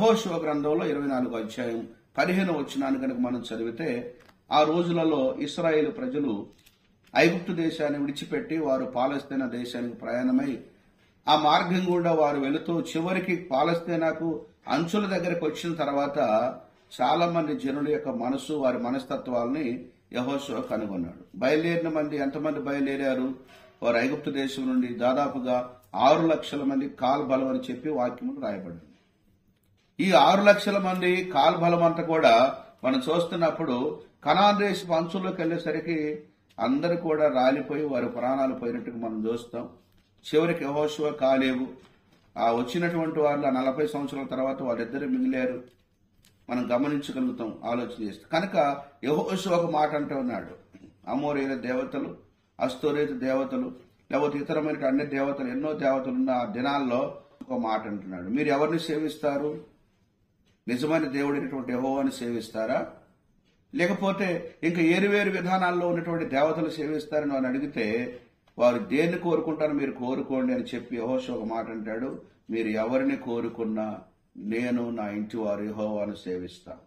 యెహోషువ గ్రంథంలో 24వ అధ్యాయం 15వ వచనాన్ని కనుక మనం చదివితే, ఆ రోజులలో ఇశ్రాయేలు ప్రజలు ఐగుప్తు దేశాన్ని విడిచిపెట్టి వారు పాలస్తీనా దేశానికి ప్రయాణమై ఆ మార్గం గుండా వారు వెళుతూ చివరికి పాలస్తీనాకు అంచుల దగ్గరకు వచ్చిన తర్వాత చాలా మంది జనుల యొక్క మనసు, వారి మనస్తత్వాలని యెహోషువ కనుగొన్నాడు. బయలుదేరిన మంది ఎంతమంది బయలుదేరారు? వారు ఐగుప్తు దేశం నుండి దాదాపుగా 6 లక్షల మంది కాల్బలం అని చెప్పి వాక్యములు రాయబడింది. ఈ 6 లక్షల మంది కాల్బలం అంతా కూడా మనం చూస్తున్నప్పుడు కనాన్ దేశపు అంచుల్లోకి వెళ్లేసరికి అందరూ కూడా రాలిపోయి వారి ప్రాణాలు పోయినట్టుగా మనం చూస్తాం. చివరికి యెహోషువ, కాలేబు ఆ వచ్చినటువంటి వాళ్ళు 40 సంవత్సరాల తర్వాత వాళ్ళిద్దరు మిగిలారు. మనం గమనించగలుగుతాం, ఆలోచన చేస్తే. కనుక యెహోషువ ఒక మాట అంటూ ఉన్నాడు, అమోరీయుల దేవతలు, అస్తోరేతు దేవతలు, లేకపోతే ఇతరమైన అన్ని దేవతలు, ఎన్నో దేవతలు ఉన్న ఆ దినాల్లో ఒక మాట అంటున్నాడు, మీరు ఎవరిని సేవిస్తారు? నిజమైన దేవుడైనటువంటి యెహోవాని సేవిస్తారా, లేకపోతే ఇంకా ఏరువేరు విధానాల్లో ఉన్నటువంటి దేవతలు సేవిస్తారని వారిని అడిగితే వారు దేన్ని కోరుకుంటారో మీరు కోరుకోండి అని చెప్పి యెహోషువ ఒక మాట అంటాడు, మీరు ఎవరిని కోరుకున్నా నేను నా ఇంటి వారు యెహోవాను సేవిస్తాను.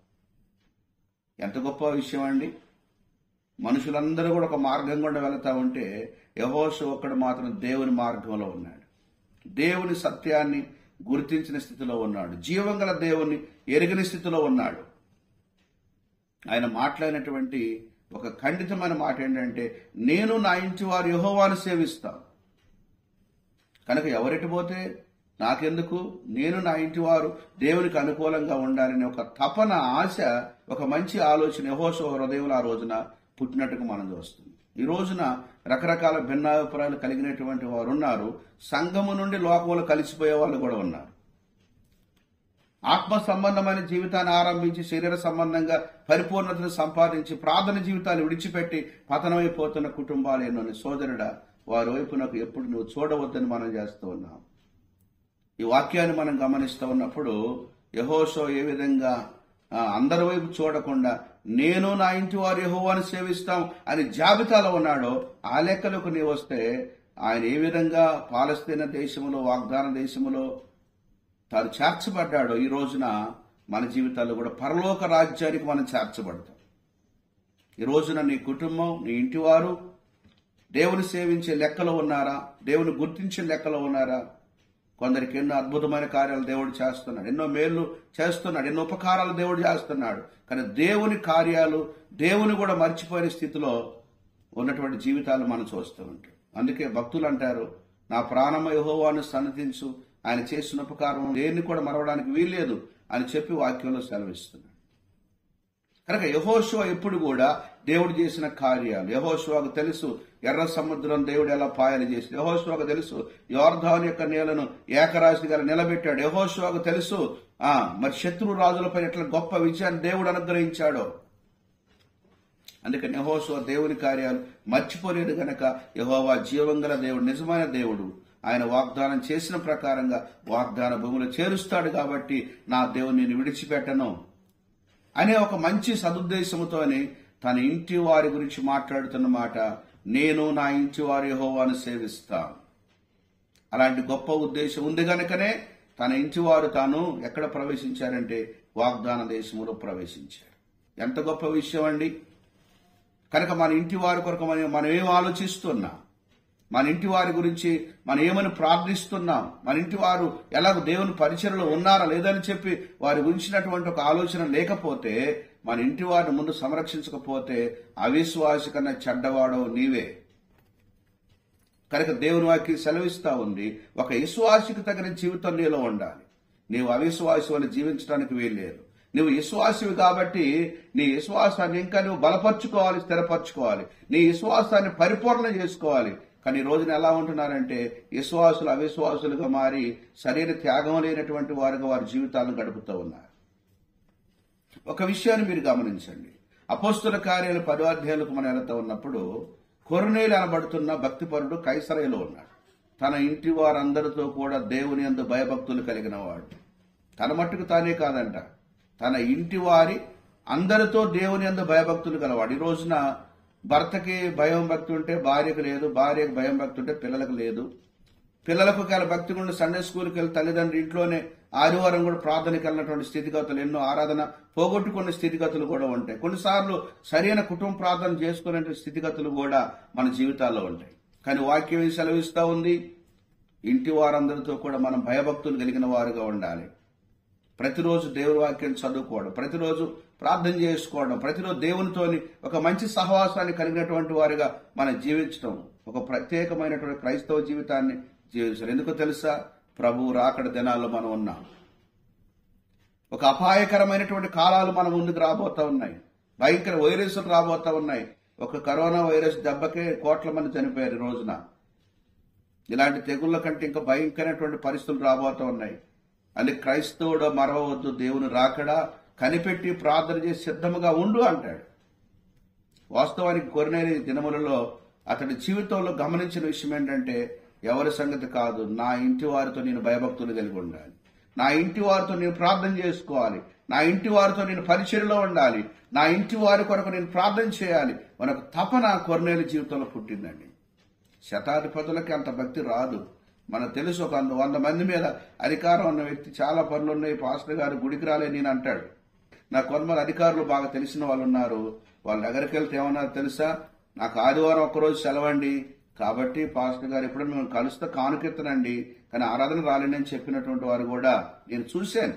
ఎంత గొప్ప విషయం అండి. మనుషులందరూ కూడా ఒక మార్గం గుండా వెళతా ఉంటే యెహోషువ ఒక్కడు మాత్రం దేవుని మార్గంలో ఉన్నాడు. దేవుని సత్యాన్ని గుర్తించిన స్థితిలో ఉన్నాడు. జీవం గల దేవుణ్ణి ఎరిగిన స్థితిలో ఉన్నాడు. ఆయన మాట్లాడినటువంటి ఒక ఖండితమైన మాట ఏంటంటే, నేను నా ఇంటి వారు యెహోవాను సేవిస్తాను. కనుక ఎవరెటు పోతే నాకెందుకు, నేను నా ఇంటి వారు దేవునికి అనుకూలంగా ఉండాలని ఒక తపన, ఆశ, ఒక మంచి ఆలోచన యెహోషువ హృదయంలో ఆ రోజున పుట్టినట్టుగా మనం చూస్తుంది. ఈ రోజున రకరకాల భిన్నాభిప్రాయాలు కలిగినటువంటి వారు ఉన్నారు. సంఘము నుండి లోకంలో కలిసిపోయే వాళ్ళు కూడా ఉన్నారు. ఆత్మ సంబంధమైన జీవితాన్ని ఆరంభించి శరీర సంబంధంగా పరిపూర్ణతను సంపాదించి ప్రార్థన జీవితాన్ని విడిచిపెట్టి పతనమైపోతున్న కుటుంబాలు ఎన్నో. సోదరుడా, వారి వైపు నాకు ఎప్పుడు నువ్వు చూడవద్దని మనం చేస్తూ ఉన్నాం. ఈ వాక్యాన్ని మనం గమనిస్తూ ఉన్నప్పుడు యెహోషువ ఏ విధంగా అందరి వైపు చూడకుండా నేను నా ఇంటి వారు యెహోవాను సేవిస్తాం అని జాబితాలో ఉన్నాడో ఆ లెక్కలకు నీవు వస్తే ఆయన ఏ విధంగా పాలస్తీనా దేశంలో, వాగ్దాన దేశంలో తాను చేర్చబడ్డాడో ఈ రోజున మన జీవితాల్లో కూడా పరలోక రాజ్యానికి మనం చేర్చబడతాం. ఈ రోజున నీ కుటుంబం, నీ ఇంటి వారు దేవుని సేవించే లెక్కలో ఉన్నారా? దేవుని గుర్తించే లెక్కలో ఉన్నారా? కొందరికి ఎన్నో అద్భుతమైన కార్యాలు దేవుడు చేస్తున్నాడు, ఎన్నో మేళ్లు చేస్తున్నాడు, ఎన్నో ఉపకారాలు దేవుడు చేస్తున్నాడు. కానీ దేవుని కార్యాలు, దేవుని కూడా మర్చిపోయిన స్థితిలో ఉన్నటువంటి జీవితాలు మనం చూస్తూ ఉంటాం. అందుకే భక్తులు అంటారు, నా ప్రాణమ యెహోవాను సన్నతించు, ఆయన చేసిన ఉపకారం దేన్ని కూడా మరవడానికి వీల్లేదు అని చెప్పి వాక్యంలో సెలవిస్తున్నాడు. కనుక యెహోషువ ఎప్పుడు కూడా దేవుడు చేసిన కార్యాలు, యెహోషువకు తెలుసు ఎర్ర సముద్రం దేవుడు ఎలా పాయలు చేసి, యెహోషువకు తెలుసు యోర్దాను యొక్క నీళ్లను ఏకరాశిగా నిలబెట్టాడు, యెహోషువకు తెలుసు మరి శత్రు రాజులపై ఎట్లా గొప్ప విజయాన్ని దేవుడు అనుగ్రహించాడో. అందుకని యెహోషువ దేవుని కార్యాలు మర్చిపోలేడు గనక యెహోవా జీవంగల దేవుడు, నిజమైన దేవుడు. ఆయన వాగ్దానం చేసిన ప్రకారంగా వాగ్దాన భూమిలో చేరుస్తాడు. కాబట్టి నా దేవుని నేను విడిచిపెట్టను అనే ఒక మంచి సదుద్దేశంతోనే తన ఇంటి వారి గురించి మాట్లాడుతున్న మాట, నేను నా ఇంటి వారి యెహోవాను సేవిస్తాను. అలాంటి గొప్ప ఉద్దేశం ఉంది గనుకనే తన ఇంటి వారు తాను ఎక్కడ ప్రవేశించారంటే వాగ్దాన దేశంలో ప్రవేశించారు. ఎంత గొప్ప విషయం అండి. కనుక మన ఇంటి వారి కొరకు మనం ఏం ఆలోచిస్తున్నాం, మన ఇంటి వారి గురించి మనం ఏమని ప్రార్థిస్తున్నాం, మన ఇంటి వారు ఎలాగ దేవుని పరిచర్యలో ఉన్నారా లేదని చెప్పి వారి గురించినటువంటి ఒక ఆలోచన లేకపోతే, మన ఇంటి వారిని ముందు సంరక్షించకపోతే అవిశ్వాసి కన్నా చెడ్డవాడో నీవే. కనుక దేవుని వాక్యం సెలవిస్తా ఉంది, ఒక విశ్వాసికి తగిన జీవితం నీలో ఉండాలి. నీవు అవిశ్వాసి వల్ల జీవించడానికి వీల్లేదు. నువ్వు విశ్వాసివి కాబట్టి నీ విశ్వాసాన్ని ఇంకా నువ్వు బలపరుచుకోవాలి, స్థిరపరచుకోవాలి, నీ విశ్వాసాన్ని పరిపూర్ణ చేసుకోవాలి. కానీ ఈ రోజున ఎలా ఉంటున్నారంటే విశ్వాసులు అవిశ్వాసులుగా మారి శరీర త్యాగం లేనటువంటి వారుగా వారి జీవితాలను గడుపుతూ ఉన్నారు. ఒక విషయాన్ని మీరు గమనించండి. అపోస్తుల కార్యాలు 10వ అధ్యాయాలకు మనం వెళుతూ ఉన్నప్పుడు కొర్నేలు అనబడుతున్న భక్తిపరుడు కైసరయలో ఉన్నాడు. తన ఇంటి వారందరితో కూడా దేవుని యందు భయభక్తులు కలిగిన వాడు. తన మట్టుకు తానే కాదంట, తన ఇంటి వారి అందరితో దేవుని యందు భయభక్తులు గలవాడు. ఈ రోజున భర్తకి భయం భక్తి ఉంటే భార్యకు లేదు, భార్యకు భయం భక్తి ఉంటే పిల్లలకు లేదు. పిల్లలకు భక్తి గుండా సండే స్కూల్కి వెళ్ళి తల్లిదండ్రులు ఇంట్లోనే ఆదివారం కూడా ప్రార్థనకి వెళ్ళినటువంటి స్థితిగతులు, ఎన్నో ఆరాధన పోగొట్టుకునే స్థితిగతులు కూడా ఉంటాయి. కొన్నిసార్లు సరైన కుటుంబ ప్రార్థన చేసుకునే స్థితిగతులు కూడా మన జీవితాల్లో ఉంటాయి. కానీ వాక్యం సెలవిస్తా ఉంది, ఇంటి వారందరితో కూడా మనం భయభక్తులు కలిగిన వారుగా ఉండాలి. ప్రతిరోజు దేవుని వాక్యం చదువుకోవడం, ప్రతిరోజు ప్రార్థన చేసుకోవడం, ప్రతిరోజు దేవునితోని ఒక మంచి సహవాసాన్ని కలిగినటువంటి వారిగా మనం జీవించడం, ఒక ప్రత్యేకమైనటువంటి క్రైస్తవ జీవితాన్ని జీవించాలి. ఎందుకు తెలుసా? ప్రభువు రాకడ దినాల్లో మనం ఉన్నాం. ఒక అపాయకరమైనటువంటి కాలాలు మన ముందుకు రాబోతా ఉన్నాయి. భయంకర వైరస్లు రాబోతా ఉన్నాయి. ఒక కరోనా వైరస్ దెబ్బకే కోట్ల మంది చనిపోయారు ఈ రోజున. ఇలాంటి తెగుళ్ల కంటే ఇంకా భయంకరమైనటువంటి పరిస్థితులు రాబోతా ఉన్నాయి. అని క్రైస్తవుడు మరవవద్దు, దేవుని రాకడా కనిపెట్టి ప్రార్థన చేసి సిద్ధముగా ఉండు అంటాడు. వాస్తవానికి కొర్నేలి దినములలో అతడి జీవితంలో గమనించిన విషయం ఏంటంటే, ఎవరి సంగతి కాదు, నా ఇంటి వారితో నేను భయభక్తులు కలిగి ఉండాలి, నా ఇంటి వారితో నేను ప్రార్థన చేసుకోవాలి, నా ఇంటి వారితో నేను పరిచర్యలో ఉండాలి, నా ఇంటి వారి కొరకు నేను ప్రార్థన చేయాలి. మనకు తపన కొర్నేలి జీవితంలో పుట్టిందండి. శతాధిపతులకి అంత భక్తి రాదు. మనకు తెలుసు, ఒక 100 మంది మీద అధికారం ఉన్న వ్యక్తి చాలా పనులు ఉన్నాయి, పాస్టర్ గారు గుడికి రాలే నేను అంటాడు. నాకు కొంతమంది అధికారులు బాగా తెలిసిన వాళ్ళు ఉన్నారు. వాళ్ళ దగ్గరికి వెళ్తే ఏమన్నారు తెలుసా? నాకు ఆదివారం ఒక్కరోజు సెలవండి, కాబట్టి పాస్టర్ గారు ఎప్పుడైనా మేము కలుస్తే కానుకెత్తనండి, కానీ ఆరాధన రాలేని అని చెప్పినటువంటి వారు కూడా నేను చూశాను.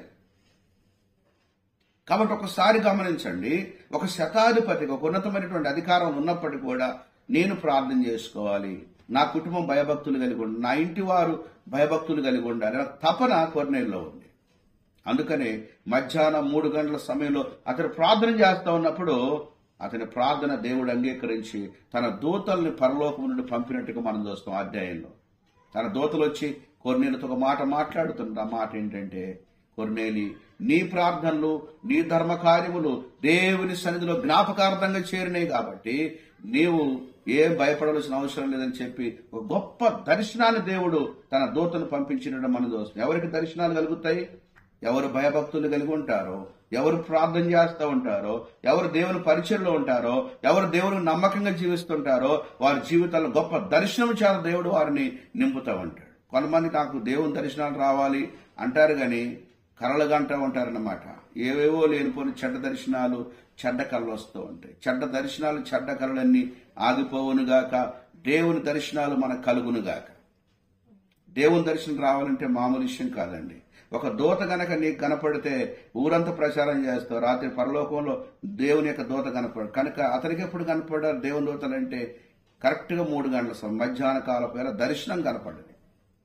కాబట్టి ఒకసారి గమనించండి, ఒక శతాధిపతికి ఒక ఉన్నతమైనటువంటి అధికారం ఉన్నప్పటికీ కూడా నేను ప్రార్థన చేసుకోవాలి, నా కుటుంబం భయభక్తులు కలిగి ఉండాలి, నా ఇంటి వారు భయభక్తులు కలిగి ఉండాలి, నాకు తపన కొర్నేలిలో ఉంది. అందుకనే మధ్యాహ్నం 3 గంటల సమయంలో అతను ప్రార్థన చేస్తా ఉన్నప్పుడు అతని ప్రార్థన దేవుడు అంగీకరించి తన దూతల్ని పరలోకం నుండి పంపినట్టుగా మనం చూస్తాం. అధ్యాయంలో తన దూతలు వచ్చి కొర్నేలితో ఒక మాట మాట్లాడుతున్నారు. ఆ మాట ఏంటంటే, కొర్నేలి, నీ ప్రార్థనలు, నీ ధర్మ కార్యములు దేవుని సన్నిధిలో జ్ఞాపకార్థంగా చేరినాయి కాబట్టి నీవు ఏం భయపడవలసిన అవసరం లేదని చెప్పి ఒక గొప్ప దర్శనాన్ని దేవుడు తన దూతను పంపించినట్టు మనం చూస్తాం. ఎవరికి దర్శనాలు కలుగుతాయి? ఎవరు భయభక్తులు కలిగి ఉంటారో, ఎవరు ప్రార్థన చేస్తూ ఉంటారో, ఎవరు దేవుని పరిచయంలో ఉంటారో, ఎవరు దేవుని నమ్మకంగా జీవిస్తుంటారో వారి జీవితాల్లో గొప్ప దర్శనం చేత దేవుడు వారిని నింపుతూ ఉంటాడు. కొంతమంది నాకు దేవుని దర్శనాలు రావాలి అంటారు, కానీ కలలు గంటూ ఉంటారన్నమాట. ఏవేవో లేనిపోని చెడ్డ దర్శనాలు, చెడ్డ కళలు వస్తూ ఉంటాయి. చెడ్డ దర్శనాలు, చెడ్డ కళలన్నీ ఆగిపోవునుగాక, దేవుని దర్శనాలు మనకు కలుగునుగాక. దేవుని దర్శనం రావాలంటే మామూలు విషయం కాదండి. ఒక దూత గనక నీకు కనపడితే ఊరంతా ప్రచారం చేస్తావు. రాత్రి పరలోకంలో దేవుని యొక్క దూత కనపడు కనుక అతనికి ఎప్పుడు కనపడ్డారు దేవుని దూతలంటే? కరెక్ట్గా 3 గంటల సమయం, మధ్యాహ్న కాలపు వేళ దర్శనం కనపడింది.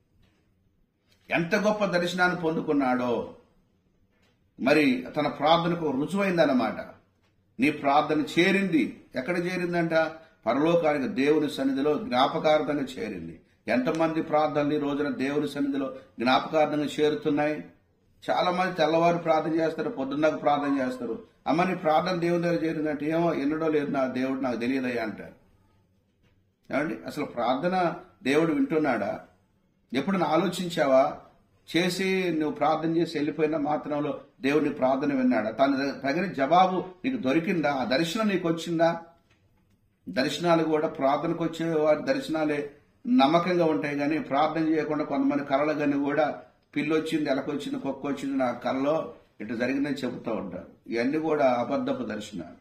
ఎంత గొప్ప దర్శనాన్ని పొందుకున్నాడో మరి తన ప్రార్థనకు రుజువైందన్నమాట. నీ ప్రార్థన చేరింది. ఎక్కడ చేరిందంట? పరలోకానికి, దేవుని సన్నిధిలో జ్ఞాపకార్థంగా చేరింది. ఎంతమంది ప్రార్థనలు ఈ రోజున దేవుని సన్నిధిలో జ్ఞాపకార్థంగా చేరుతున్నాయి? చాలా మంది తెల్లవారు ప్రార్థన చేస్తారు, పొద్దున్నకు ప్రార్థన చేస్తారు. అమ్మ నీ ప్రార్థన దేవుని దగ్గర చేరిందంటే, ఏమో ఎన్నడో లేదు నా దేవుడు, నాకు తెలియదయ్యా అంటారు. ఏమండి, అసలు ప్రార్థన దేవుడు వింటున్నాడా? ఎప్పుడు ఆలోచించావా? చేసి నువ్వు ప్రార్థన చేసి వెళ్ళిపోయిన మాత్రంలో దేవుడిని ప్రార్థన విన్నాడా? తగిన జవాబు నీకు దొరికిందా? ఆ దర్శనం నీకు వచ్చిందా? దర్శనాలు కూడా ప్రార్థనకు వచ్చే వారి దర్శనాలే నమ్మకంగా ఉంటాయి, కానీ ప్రార్థన చేయకుండా కొంతమంది కళలు కానీ కూడా పిల్లొచ్చింది, ఎలకొచ్చింది, కుక్క వచ్చింది, నా కళలో ఇటు జరిగిందని చెబుతూ ఉంటారు. ఇవన్నీ కూడా అబద్ధపు దర్శనాలు.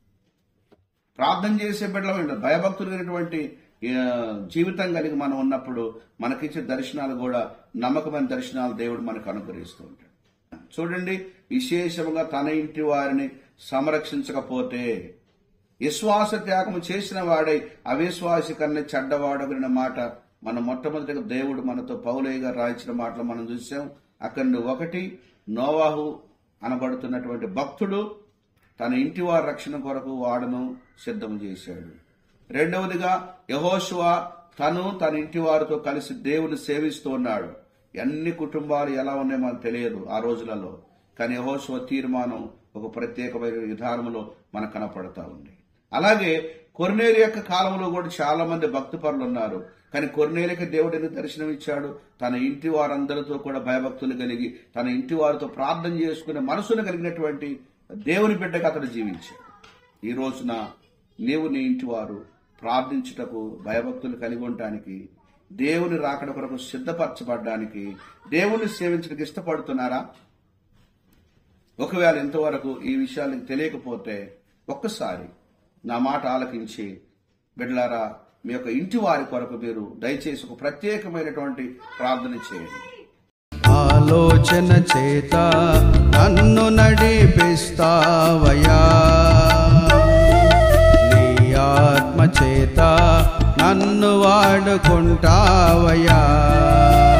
ప్రార్థన చేసే బిడ్డలు భయభక్తులు కలిగినటువంటి జీవితం కలిగి మనం ఉన్నప్పుడు మనకిచ్చే దర్శనాలు కూడా నమ్మకమైన దర్శనాలు దేవుడు మనకు అనుగ్రహిస్తూ ఉంటాడు. చూడండి, విశేషంగా తన ఇంటి వారిని సంరక్షించకపోతే విశ్వాస త్యాగము చేసిన వాడై అవిశ్వాసి కన్నా చెడ్డవాడగిన మాట మనం మొట్టమొదటిగా దేవుడు మనతో పౌలయ్య గారు రాయించిన మాటలు మనం చూసాం. అక్కడి 1 నోవాహు అనబడుతున్నటువంటి భక్తుడు తన ఇంటి వారి రక్షణ కొరకు వాడను సిద్ధం చేశాడు. 2వదిగా యెహోషువ తన ఇంటి వారితో కలిసి దేవుని సేవిస్తూ ఉన్నాడు. అన్ని కుటుంబాలు ఎలా ఉన్నాయో మనకు తెలియదు ఆ రోజులలో, కానీ యెహోషువ తీర్మానం ఒక ప్రత్యేకమైన విధానంలో మనకు కనపడతా ఉంది. అలాగే కొర్నేలి యొక్క కాలంలో కూడా చాలా మంది భక్తి పరులు ఉన్నారు, కానీ కొర్నేలికి దేవుడు ఎందుకు దర్శనం ఇచ్చాడు? తన ఇంటి వారందరితో కూడా భయభక్తులు కలిగి తన ఇంటి వారితో ప్రార్థన చేసుకునే మనసును కలిగినటువంటి దేవుని బిడ్డగా అతడు జీవించాడు. ఈ రోజున నీవు నీ ఇంటి వారు ప్రార్థించుటకు, భయభక్తులు కలిగి ఉండటానికి దేవుని రాకడ కొరకు సిద్ధపరచబడడానికి, దేవుణ్ణి సేవించడానికి ఇష్టపడుతున్నారా? ఒకవేళ ఇంతవరకు ఈ విషయాలు తెలియకపోతే ఒక్కసారి నా మాట ఆలకించి, బిడ్డలారా, మీ యొక్క ఇంటి వారి కొరకు మీరు దయచేసి ఒక ప్రత్యేకమైనటువంటి ప్రార్థన చేయండి. ఆలోచన చేత నన్ను నడిపిస్తావయ్యా, నీ ఆత్మ చేత నన్ను వాడుకుంటావయ్యా.